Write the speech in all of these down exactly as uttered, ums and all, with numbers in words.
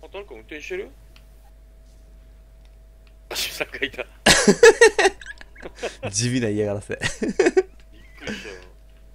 誰か運転してる？あ、しさんがいた。 地味な嫌がらせ。 びっくりしたよ。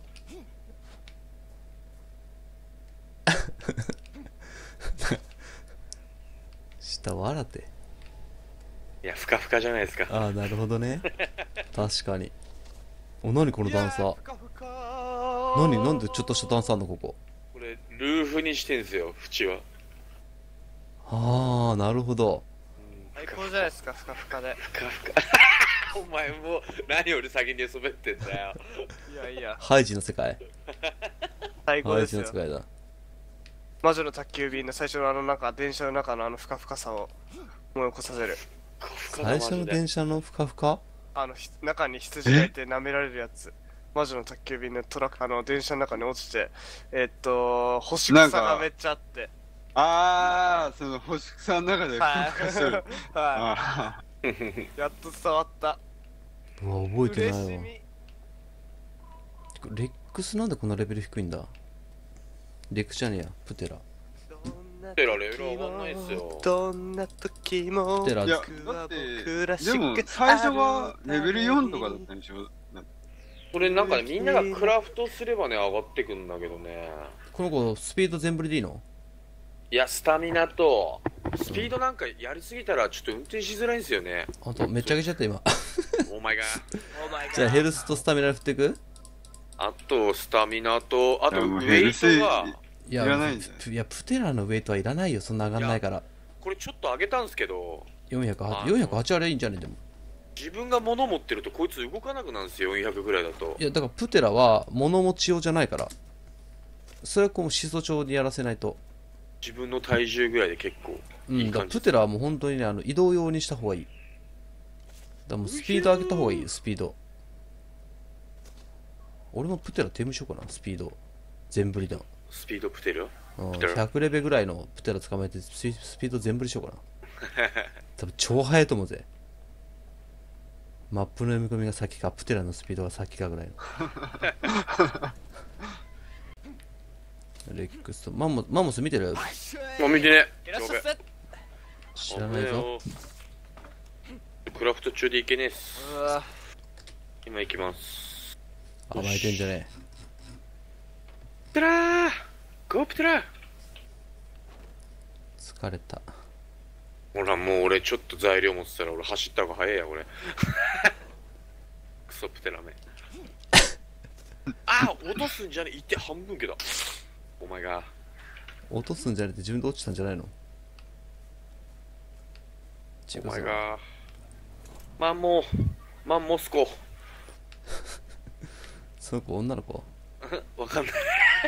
下笑って。 いや、ふかふかじゃないですか。 ああ、なるほどね。確かに。お、何この段差。何、なんでちょっとした段差あんのここ。 これルーフにしてんすよ、縁は。 ああ、なるほど。 最高じゃないですか、ふかふかで。 ふかふか。お前もう何より先に滑ってんだよ。 いやいや、 ハイジの世界。ハイ最高ですよ。 ジの世界だ。 魔女の宅急便の最初のあの中、電車の中のあのふかふかさを思い起こさせる。 ふかふかだ最初のマジで電車のふかふか。 あのひ中に羊がいて舐められるやつ。魔女の宅急便のトラック、あの電車の中に落ちて、えっと、干し草がめっちゃあって。 ああ、その干し草の中でふはいかふかしてる。 はあい。やっと伝わった。 うわ、覚えて嬉ないわ。 しみ。 レックスなんでこんなレベル低いんだ。レックスじゃねえや、プテラ。 プテラレベル上がんないっすよ。 どんな時もプテラいや、だって、でも最初がレベルよんとかだったんでしょ。 これなんかね、みんながクラフトすればね、上がってくんだけどね。 この子、スピード全振りでいいの？ いや、スタミナと、スピードなんかやりすぎたらちょっと運転しづらいんですよね。 あと、めっちゃ上げちゃった今。 お前が。 じゃあヘルスとスタミナで振っていく？ あと、スタミナと、あと、 いやもうウェイトが、 いや、 いらないんだよプいや、プテラのウェイトはいらないよ、そんな上がんないから。 これちょっと上げたんですけど、 よんひゃくはち、 あよんひゃくはちあれいいんじゃねでも。 自分が物持ってるとこいつ動かなくなるんですよ、よんひゃくぐらいだと。 いや、だからプテラは物持ち用じゃないから。それはこう、始祖鳥にやらせないと。 自分の体重ぐらいで結構うん、 いい感じ。 だからプテラはもう本当にね、あの移動用にした方がいい。だからもうスピード上げた方がいいよ、スピード。俺もプテラ手無しようかな、スピード。全振りでも。 スピードプテルうん、 プテラひゃくレベぐらいのプテラ捕まえてスピスピード全振りしようかな。多分超速いと思うぜ。マップの読み込みが先か、プテラのスピードが先かぐらいの。レックスと、マンモマンモス見てる？ もう見てね。 いらっしゃいませ。 知らないぞ。 クラフト中でいけねえっす。 うわ今行きます。 甘えてんじゃねプテラーゴープテラー。 え。疲れた。 ほらもう俺ちょっと材料持ってたら俺走った方が早いやこれ。クソプテラめ。あ落とすんじゃねえ。いって半分けど。お前が落とすんじゃなくて自分で落ちたんじゃないの？ お前がマンモマンモスコ。 その子女の子？ わかんない。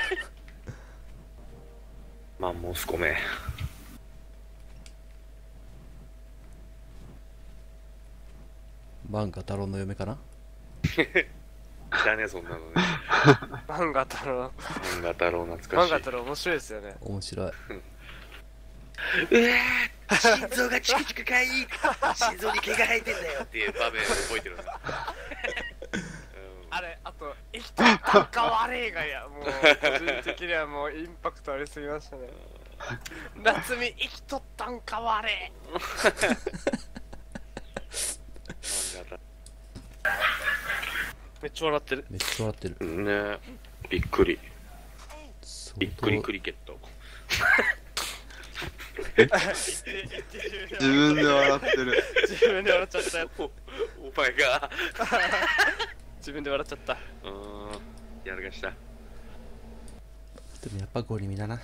マンモスコめ。 漫画太郎の嫁かな？ 知らねえそんなのね。 漫画太郎。 漫画太郎懐かしい。 漫画太郎面白いですよね。 面白い。 うわー心臓がチクチクかいい。心臓に毛が生えてんだよっていう場面覚えてるんだ。 あれ、あと、生きとったんか悪いがや、もう、個人的にはもうインパクトありすぎましたね。夏美、生きとったんか悪い。めっちゃ笑ってる。 めっちゃ笑ってる。 ねえびっくり相当びっくりクリケット。 自分で笑ってる。 自分で笑っちゃったよ。 おお前が自分で笑っちゃった。 うーんやらかした。 でもやっぱゴリミだな。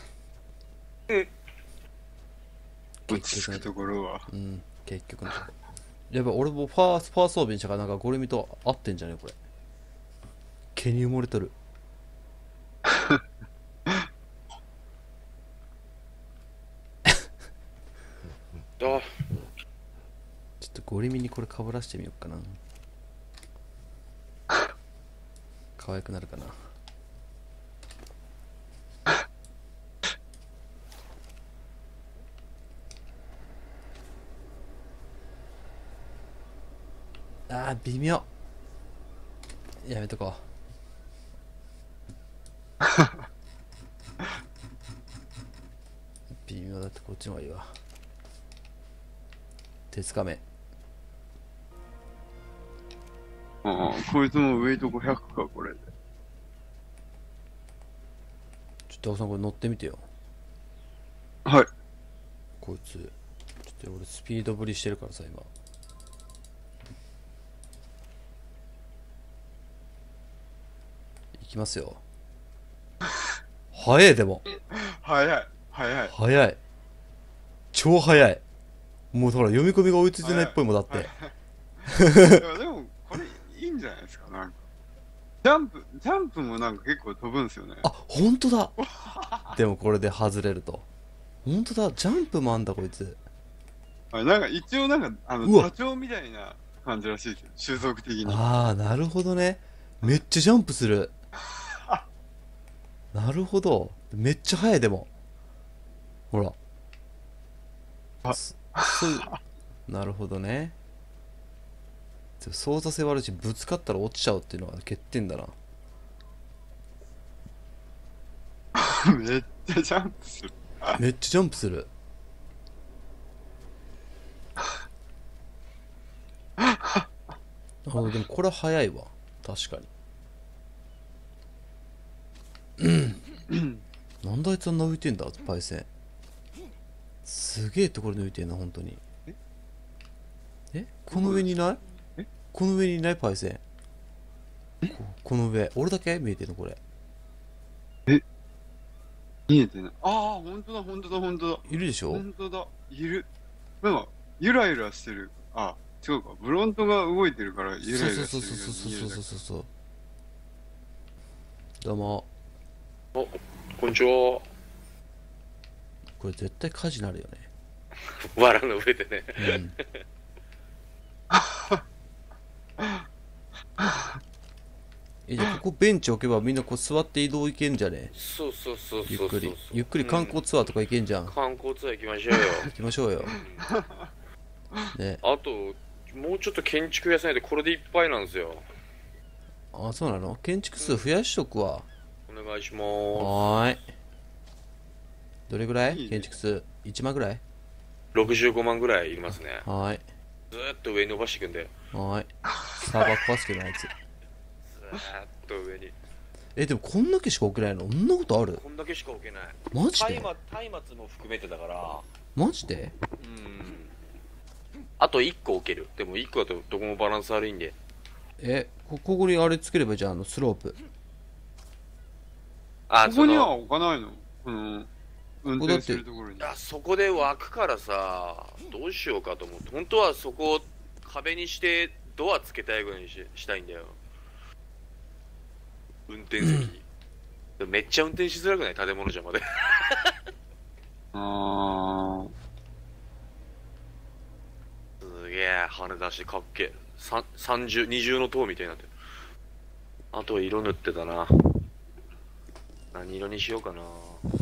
落ち着くところは。 うん、結局ね。やっぱ俺もファースファー装備にしたからなんかゴリミと合ってんじゃねこれ。毛に埋もれとる。 あちょっとゴリミにこれかぶらしてみようかな。可愛くなるかな。あー微妙。やめとこう。微妙だってこっちの方がいいわ。鉄仮面。 ああ、こいつもウェイトごひゃくか、これで。 ちょっとタコさんこれ乗ってみてよ。 はい。 こいつ。ちょっと俺スピード振りしてるからさ、今。いきますよ。早いでも。 早い。早い。 早い。超早い。もうほら読み込みが追いついてないっぽいもんだって。 いやでも、これいいんじゃないですか、なんか。ジャンプ、ジャンプもなんか結構飛ぶんですよね。 あ、ほんとだ。でもこれで外れると。ほんとだ、ジャンプもあんだこいつ。 あなんか一応なんか、あの、 うわ座長みたいな感じらしいですよ。収束的に。 ああ、なるほどね。めっちゃジャンプする。なるほど。めっちゃ速いでも。ほら。 あそそういうなるほどね。でも操作性悪いし、ぶつかったら落ちちゃうっていうのは欠点だな。 めっちゃジャンプする。 めっちゃジャンプする。あ、でもこれは速いわ。確かに。なんであいつあんな浮いてんだ、パイセン。すげえところに浮いてんな、本当に。 ええこの上にいないえこの上にいないパイセン。ここの上。俺だけ見えてるのこれ。 見えてない。ああ、ほんとだ、ほんとだ、ほんとだ。 いるでしょほんとだ。いる。なんか、ゆらゆらしてる。あ、違うか。ブロントが動いてるから、ゆらゆらしてそうるよそうそうそううに見えるだけ。 そうそうそう。どうも。 お、こんにちは。 これ絶対火事になるよね。 藁の上でね。 うん。え、じゃあここベンチ置けばみんなこう座って移動行けんじゃねそうそうそうそうそう。 ゆっくり。ゆっくり観光ツアーとか行けんじゃん。 うん観光ツアー行きましょうよ。 行きましょうよ。ね。 あと、もうちょっと建築屋さんでこれでいっぱいなんですよ。 あ、そうなの建築数増やしとくわ。 お願いしまはーい。どれぐらいいいね建築数いちまんぐらいす。ろくじゅうごまんぐらいいりますね。 はーい。 ずーっと上に伸ばしていくんで。 はーい。サーバー壊すけどあいつ。 ずーっと上に。 え、でもこんだけしか置けないのそんなことあるこんだけしか置けない。 マジで松明も含めてだから。 マジでうん。あといっこ置ける。でもいっこだとどこもバランス悪いんで。 え、こここにあれつければいいじゃん、あのスロープ。 あ、 ここにはその置かないのこの、運転するところに。 あそこで湧くからさ、どうしようかと思って。本当はそこを壁にしてドアつけたいぐらいにししたいんだよ。運転席。でもめっちゃ運転しづらくない建物邪魔で。 あすげえ、羽出してかっけえ。さ三重、二重の塔みたいになってる。あとは色塗ってたな。何色にしようかな。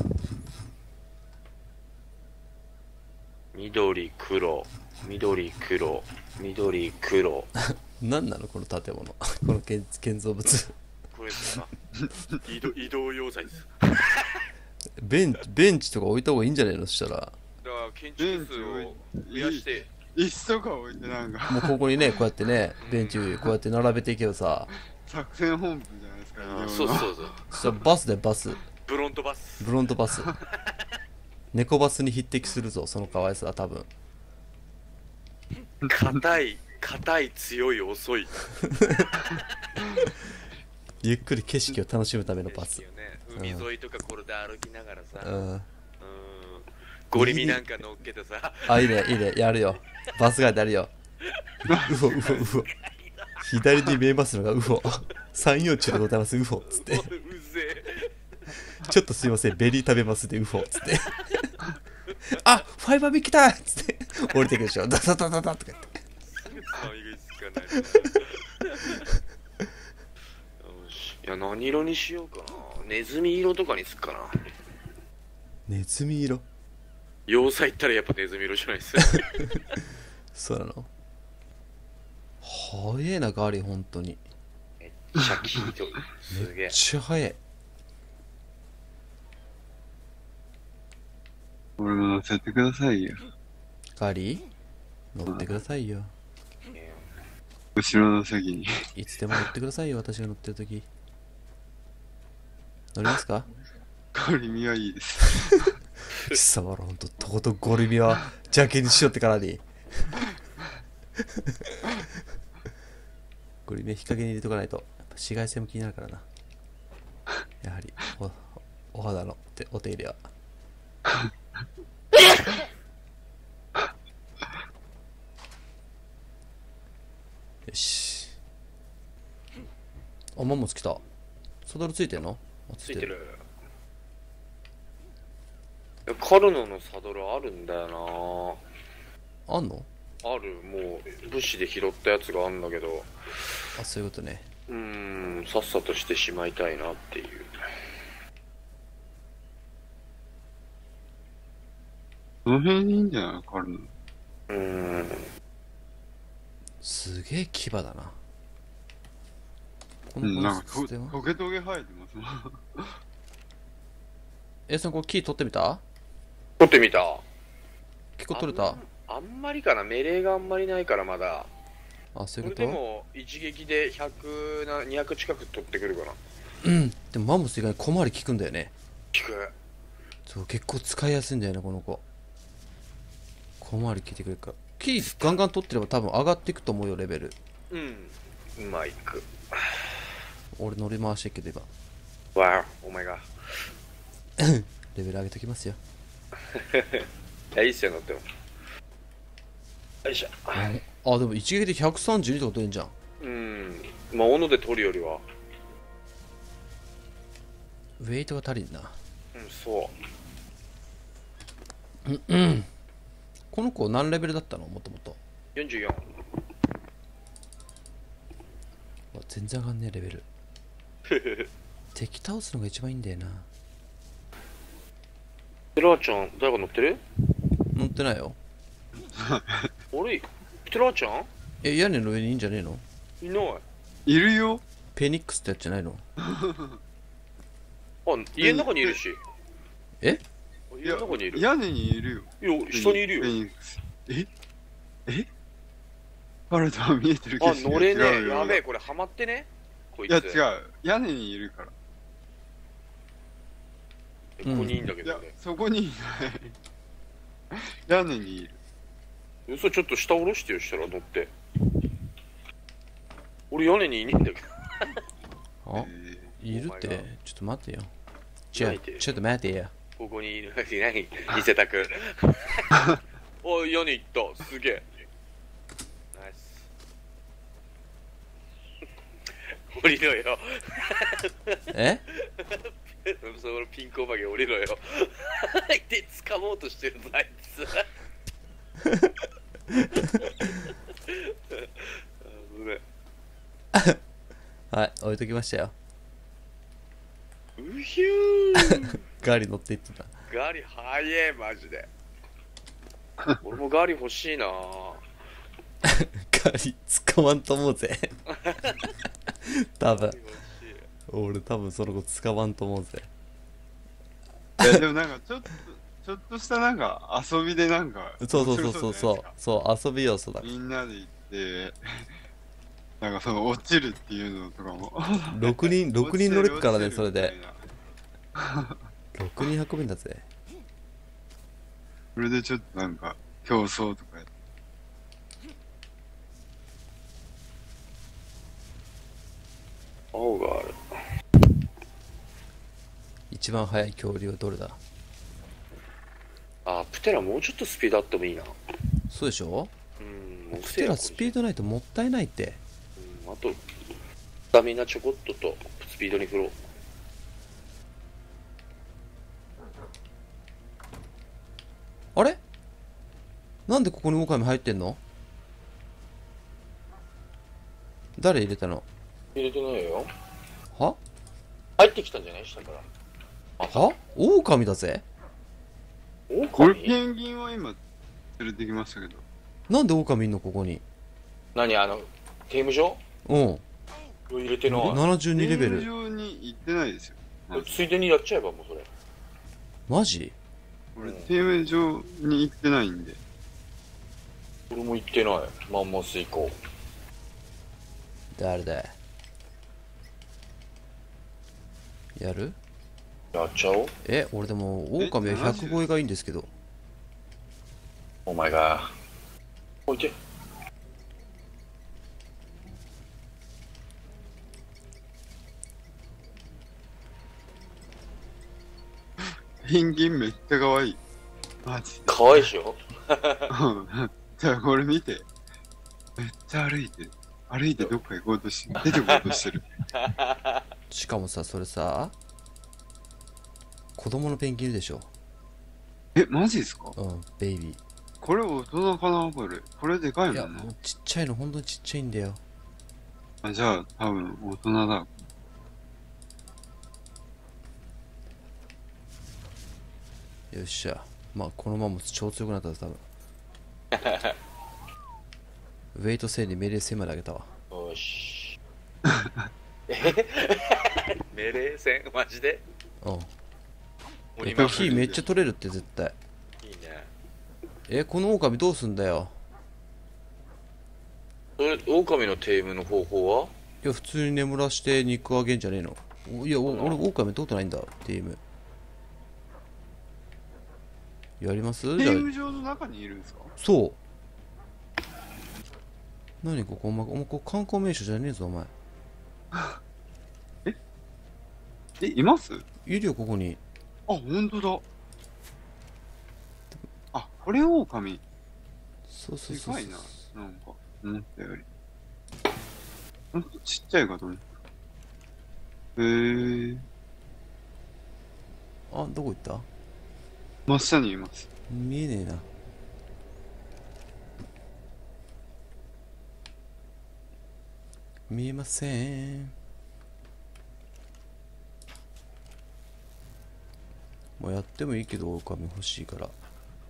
緑、黒、緑、黒、緑、黒。 何なのこの建物。この建建造物。 これですか。移動、移動用材です。 ベンベンチとか置いた方がいいんじゃないのそしたら。 だから建築数を増やして、 ー椅子とか置いてなんか、 もうここにね、こうやってね、ベンチこうやって並べていけばさ、 作戦本部じゃないですか。 あー日本のそうそうそう。 そしたらバスでバス。 ブロントバス。 ブロントバス。猫バスに匹敵するぞ、その可愛さは多分。 硬い、硬い、強い、遅い。 ゆっくり景色を楽しむためのバス景。色ね、海沿いとかこれで歩きながらさ、 ううん、 ん。 ゴリミなんか乗っけてさ、 あ、いいね、いいね、やるよ。バスガイドやるよ。うほ、うほ、うほ。左に見えますのがウホ。三葉虫でございます、ウホ。つって。 うぜちょっとすいません、ベリー食べますで、ウホ。つって。あ、ファイバー見来たつって。降りてくるでしょ。ダダダダダとか言って。 え、すぐつまみ食いつかないな。よし、いや、何色にしようかな。ネズミ色とかにすっかな。 ネズミ色。 要塞行ったらやっぱネズミ色じゃないです。 そうなの。早えな、ガーリー、ほんとに。 めっちゃ黄色い。すげえめっ。ちゃ早い。 俺も乗せてくださいよ。 ガリ乗ってくださいよ。 後ろの席に。 いつでも乗ってくださいよ、私が乗ってるとき。乗りますか？ ゴリミはいいです。 貴様らほんと、とことんゴリミは邪気にしよってからに。ゴリミは日陰に入れとかないと、やっぱ紫外線も気になるからな。やはり、お、お肌の手お手入れは。よし。あ、マンモス来た。サドルついてんの？あついてる。カルノのサドルあるんだよな。あんの？ ある。もう武士で拾ったやつがあんだけど。 あ、そういうことね。 うーん、さっさとしてしまいたいなっていう。 この辺にいいんじゃないカルノ。 うーん。 すげえ牙だな。こうん、 のなんかコステはトゲトゲ生えてますもん。 え、そのこれ木取ってみた？ 取ってみた。 結構取れた？ あんまりかな、命令があんまりないからまだ。 あ、そういうこと？ これでも一撃でひゃくなにひゃく近く取ってくるかな。 うん。でもマンモス以外に小回り効くんだよね。 効く。 そう、結構使いやすいんだよね、この子。小回り効いてくれるから。木ガンガン取ってれば多分上がっていくと思うよ、レベル。 うん。うまいく。 俺乗り回してるけどわあ、お前が。 今。レベル上げときますよ。 いや、いいっすよ、乗っても。よいしょ。 あ、でも一撃でひゃくさんじゅうにとか取れんじゃん。 うん。まあ、斧で取るよりは。 ウェイトが足りんな。 うん、そう。 うんうん。この子何レベルだったの？もともと。 よんじゅうよん。 全然上がんねえレベル。敵倒すのが一番いいんだよな。 テラーちゃん、誰か乗ってる？ 乗ってないよ。 あれテラーちゃんえ、屋根の上にいいんじゃねえの？ いない。 いるよ。 フェニックスってやつじゃないの？ あ、家の中にいるし。 え？ 家の中にいる。 屋根にいるよ。 いや、下にいるよ。 フェニックス。ええパラとは見えてるあ、 景色乗れねえ。 が違うよやべえ、これハマってね。こいつ。 いや違う。屋根にいるから。 ここにいんだけいやどね。、 そこにいない。屋根にいる。 嘘、ちょっと下下ろしてよ、したら乗って。俺屋根にいねえんだけど。 あ、いるって。ちょっと待ってよ。ちょ、 ないてちょっと待ってよ。 ここにいる。何見せたく。おい、屋根行った。すげえ。ナイス。降りろよ。 え？ そのピンクお化け降りろよ。で、掴もうとしてるぞ、あいつ。 はい、置いときましたよ。 うひゅー。 ガリ乗っていってた。 ガリ早え、マジで。俺もガリ欲しいな。 ガリ捕まんと思うぜ。多分ガリ欲しい。 俺多分その子捕まんと思うぜ。 いや、でもなんかちょっと、ちょっとしたなんか遊びでなんか。 そうそうそうそうそうそう遊び要素だ。 みんなで行って、なんかその落ちるっていうのとかも。 ろくにんろくにん乗れっからね、 落ちそれでるみたいな。 ろくにん運ぶんだぜ。 それでちょっとなんか競争とかやって。 青がある。 一番速い恐竜はどれだ？ あ、プテラもうちょっとスピードあってもいいな。 そうでしょ？ うん、もうプテラスピードないともったいないって。 うん、あと、スタミナちょこっととスピードに振ろう。 あれ？なんでここにオオカミ入ってんの？誰入れたの？ 入れてないよ。 は？ 入ってきたんじゃない？下から。 は？オオカミだぜ。 オオカ俺ミ？ ペンギンは今連れてきましたけど。 なんでオオカミいんのここに？ 何、あの、刑務所？ うん入れてない。 ななじゅうにレベル。 ゲーム上に行ってないですよ。 ついでにやっちゃえばもうそれ。 マジ？ 俺、テーマ上に行ってないんで。 俺も行ってない。マンモス行こ誰だい。やる？ う。やっちゃおう。 え、俺でも狼はひゃく超えがいいんですけど。 お前が。置いて。 ペンギンめっちゃ可愛い。マジで。 かわいいでしょ。 うんじゃあこれ見て。めっちゃ歩いてる。歩いてどっか行こうとし、出てこうとしてる。 しかもさ、それさ、子供のペンギンいるでしょ。 え、マジですか？ うん、ベイビこれ大人かなこれ。これでかいー。いや、 もんねも。うちっちゃいの、ほんとにちっちゃいんだよ。 あ、じゃあ多分大人だ。 よっしゃ。まあ、このまま超強くなったら多分。ウェイト制に命令せんまであげたわ。 よし。命令戦マジで。 うん。 鬼え、火めっちゃ取れるって絶対。 いいね。 え、この狼どうすんだよ。 それ、狼のテームの方法はいや、普通に眠らして肉あげんじゃねえの。おいや、お俺、狼取ったことないんだ、テーム。やりますじゃあゲーム場の中にいるんですか？ そう。何ここ、お前、お前ここ観光名所じゃねえぞ、お前。 え、います？ いるよ、ここに。 あ、ほんとだ。あ、これ狼。 そうそうそうそう。 でかいな。なんか、思ったより。ほんとちっちゃいかと思った。へえー。 あ、どこ行った？ 真下にいます。 見えねえな。見えません。もうやってもいいけど、狼欲しいから。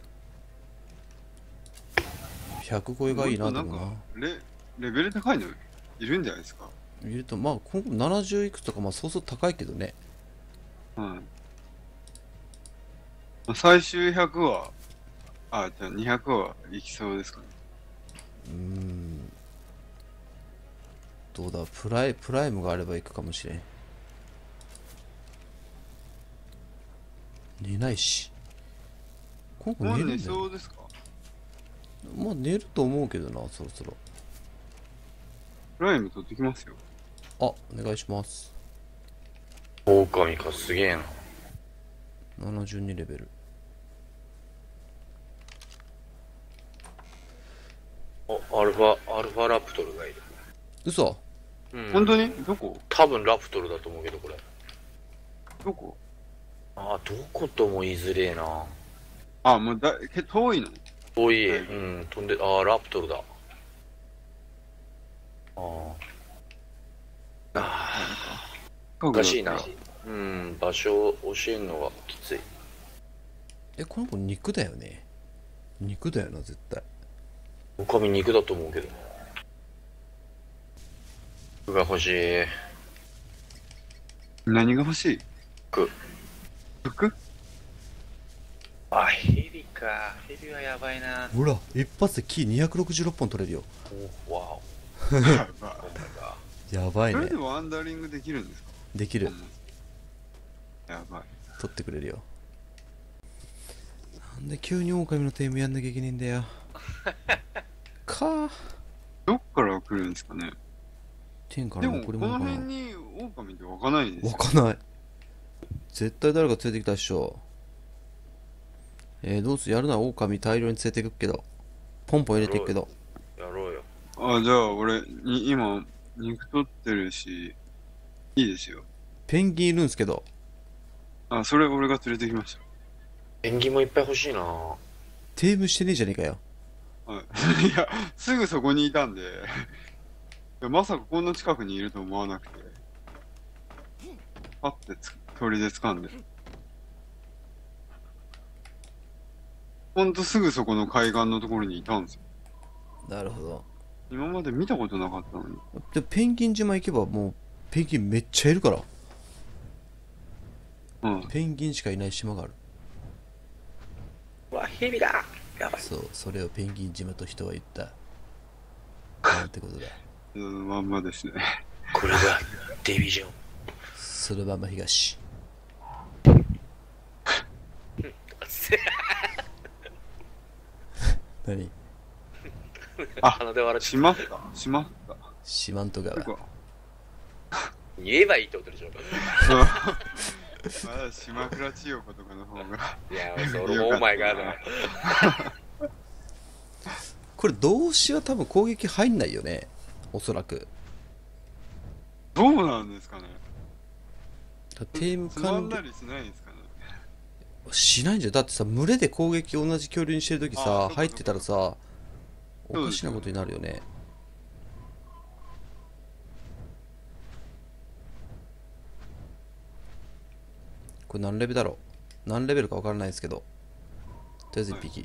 ひゃく超えがいいな、でもな。 もっとんかレ、レベル高いのいるんじゃないですか？ いると、まあ、今後ななじゅういくつとか、まあ、そうそう高いけどね。 はい。まあ最終ひゃくは、あ、じゃあにひゃくはいきそうですかね。 うーん。どうだ、プライ、プライムがあれば行くかもしれん。寝ないし。今後もう寝寝るんだよ。 そうですか？ まあ寝ると思うけどな、そろそろ。 プライム取ってきますよ。 あ、お願いします。 狼か、すげえな。 ななじゅうにレベル。 あ、アルファ、アルファラプトルがいる。 嘘。 うん。 本当にどこ多分ラプトルだと思うけど、これ。 どこあ、どことも言いづれえな。 あ、もうだ、け遠いの遠い、 はいうん、飛んで、あ、ラプトルだ。ああ。ああ、おかしいな。うん、場所を教えるのがきつい。 え、この子肉だよね。肉だよな、絶対。 狼肉だと思うけど。服が欲しい。 何が欲しい服。 服あ、ヘリか。ヘリはやばいな。 ほら、一発で木にひゃくろくじゅうろっぽん取れるよ。 お、わお。 やばいお前が。 やばいねそれで。ワンダリングできるんですか？ できる。 やばい。 取ってくれるよ。なんで急に狼のテーマやんなきゃいけねえんだよ。かー。 どっから来るんですかね？ 天からでも、この残り物かな。 辺に狼って湧かないですよ。 わかんない。絶対誰か連れてきたでしょ。えー、どうするやるなら狼大量に連れてくっけど。ポンポン入れていくけど。 やろうよ。 あ、じゃあ俺、に今、肉取ってるし、いいですよ。 ペンギンいるんすけど。 あ、それ俺が連れてきましペンギンもいっぱい欲しいな。 テームしてねえじゃねえかよ。 た。はい。いや、すぐそこにいたんで、いやまさかこんな近くにいると思わなくて、パッてつ鳥で掴んで。ほんとすぐそこの海岸のところにいたんですよ。 なるほど。 今まで見たことなかったのに。 で、ペンギン島行けばもう、ペンギンめっちゃいるから。 うん。 ペンギンしかいない島がある。 蛇だやばい。 そうそれをペンギン島と人は言ったなんてことだ。 そのまんまですね。 これがデビジョン。 そのまま東。何あ鼻で笑っちゃっしまったしまった四万十川。 てかた。言えばいいってことでしょ。 そうまだ島倉千代子とかの方がいや、それもお前がだ。 これ動詞は多分攻撃入んないよね、おそらく。 どうなんですかね。 テームつまん管だりしないんですかね。 理しないんじゃん。だってさ、群れで攻撃同じ恐竜にしてるときさあそうか入ってたらさ、おそうですよかしなことになるよね。これ何レベルだろう。何レベルか分からないですけど、とりあえずいっぴき、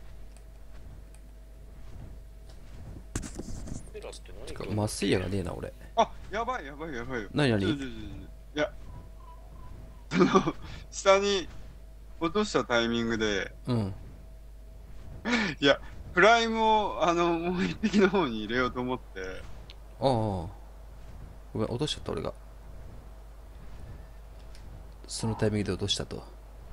てか麻酔矢がねえな俺。 あやばいやばいやばいよ。 何何ちょちょちょちょいやその下に落としたタイミングでうんいやプライムをあのもう一匹の方に入れようと思ってああごめん落としちゃった俺が。そのタイミングで落としたと。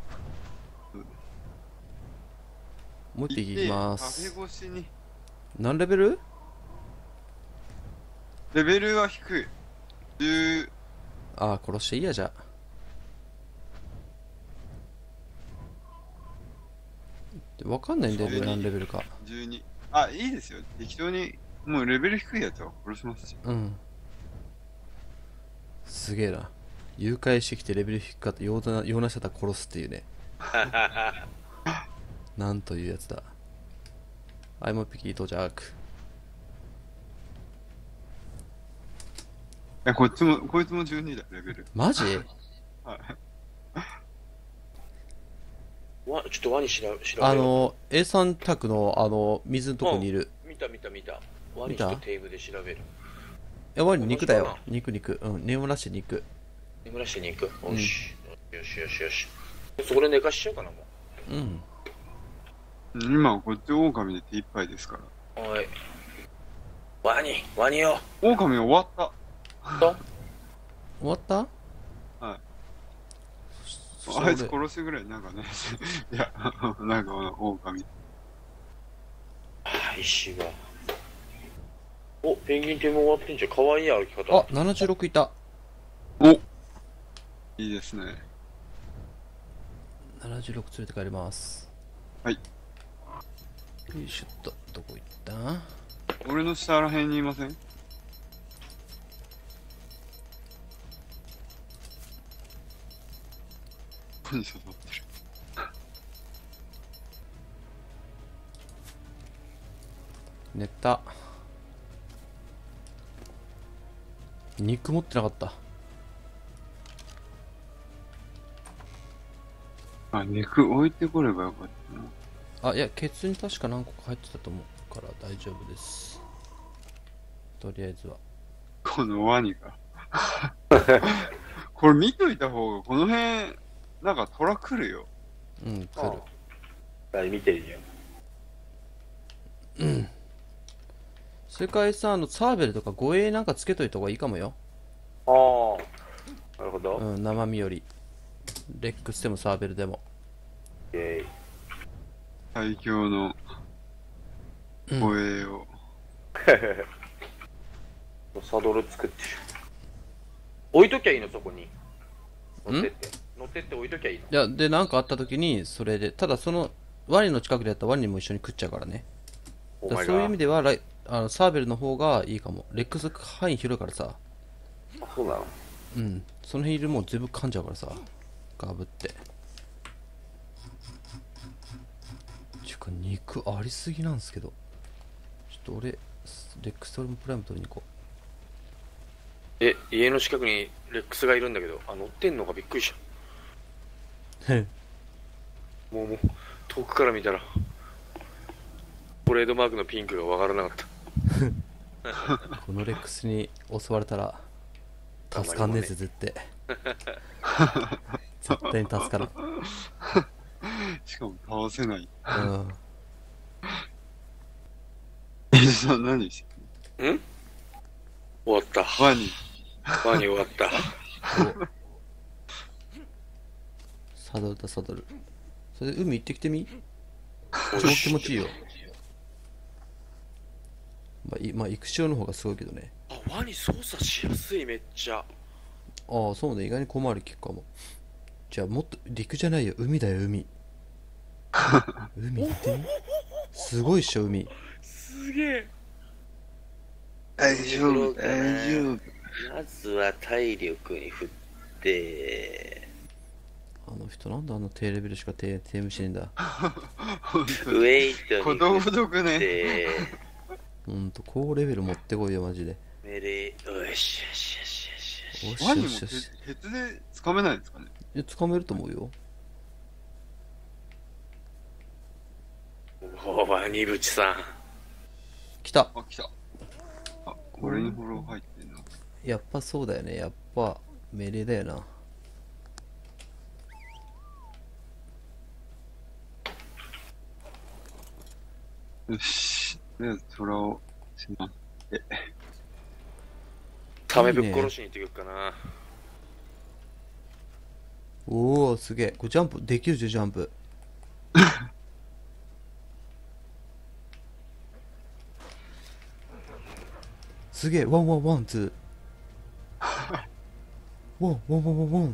もう一匹いきまカす。 フェ越しに何レベル？ レベルは低いじゅうああ殺していいや。じゃあわかんないんだよね、何レベルか。 じゅうにあいいですよ適当にもうレベル低いやつは殺しますしうんすげえな。誘拐してきてレベル低かったようなような人だったら殺すっていうね。なんというやつだ。はい、もう一匹到着。 いやこっちもこいつもじゅうにだレベルマジ？ わちょっとワニ調べ調べよう。 あの A さん宅のあの水のとこにいる。 見た見た見た。ワニ見たちょっとテーブルで調べる。 え、ワニ肉だよ同じか。 肉肉。うん、眠らして肉。 眠らしてに行く。 んよし、よしよしよし。そこで寝かしちゃうかなもうん。 今こっち狼で手一杯ですからう。おい。ワニワニよ。 狼終わったと終わった？ はいそしたら俺あいつ殺しぐらいなんかねいやなんかあの狼あ石が。おペンギンテーム終わってんじゃん。かわいい歩き方。 あ、ななじゅうろくいた。 おいいですねななじゅうろく連れて帰ります。 はいよいしょっと。どこ行った？ 俺の下らへんにいませんここに刺さってる寝た。肉持ってなかった。 あ肉置いてこればよかったなあ、いや、ケツに確か何個か入ってたと思うから大丈夫です。とりあえずは。 このワニがこれ見といた方がこの辺なんか虎来るようん、来る。 はい、見てるよ。 それからさ、あの、サーベルとか護衛なんかつけといた方がいいかもよ。 ああ。なるほど。 うん、生身より。レックスでもサーベルでも。 イェイ。 最強の護衛を、 サドル作ってる。置いときゃいいの、そこに。乗ってって。乗ってって置いときゃいいの。 いや、で、なんかあった時に、それで、ただその、ワニの近くでやったらワニも一緒に食っちゃうからね。 お前だからそういう意味が。 ではライあの、サーベルの方がいいかも。レックス範囲広いからさ。 あ、そうなの。 うん。その辺いるもう全部噛んじゃうからさ。ガブって。ちゅうか、肉ありすぎなんすけど。ちょっと俺、レックストルムプライム取りに行こえ、家の近くにレックスがいるんだけど、あ、乗ってんのかびっくりしう。へた。もう、もう、遠くから見たら、トレードマークのピンクがわからなかった。 このレックスに襲われたら、助かんねえぜ、絶対。絶対に助からん。 しかも倒せない。 うんえじさん何してん終わった。 ワニ。 ワニ終わった。 サドルだサドル。それで海行ってきてみ。超気持ちいいよ。まあ、いまあ、陸潮の方がすごいけどね。 あ、ワニ操作しやすい、めっちゃ。 ああ、そうね、意外に小回り効くかも。じゃあもっと陸じゃないよ、海だよ、海。海行ってみ。すごいっしょ、海。 すげえ。 大丈夫、大丈夫。 まずは体力に振って、 あの人なんであの低レベルしか低低無視ねえんだ。 ウェイト子に供どくね。 振って、 ほんと高レベル持ってこいよ、マジで。 メレよしよしよしよしよし。 よしワニもよしよし。 ヘッで掴めないんですかね。 いや、掴めると思うよ。 おワニブチさん。 来た。 あ、来た。あ、これにフォロー入ってんの。 やっぱそうだよね、やっぱ命令だよな。 よし。とりあえず虎をしまって。 ためぶっ殺しに行ってくるかな。 おお、すげえ。これジャンプできるじゃん、ジャンプ。すげえ、ワンワンワンツー。ワンワンワンワンワンって。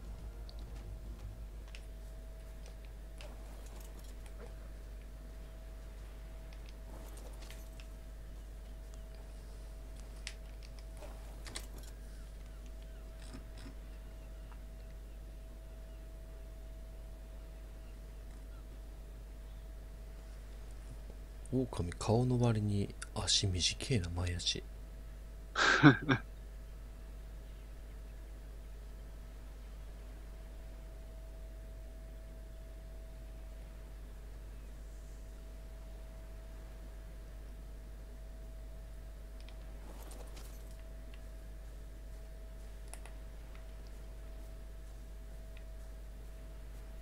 狼顔の割に足短いな、前足。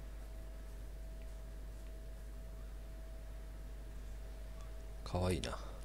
かわいいな。